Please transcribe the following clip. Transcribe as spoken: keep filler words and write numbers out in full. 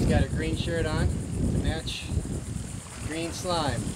got a green shirt on to match green slime.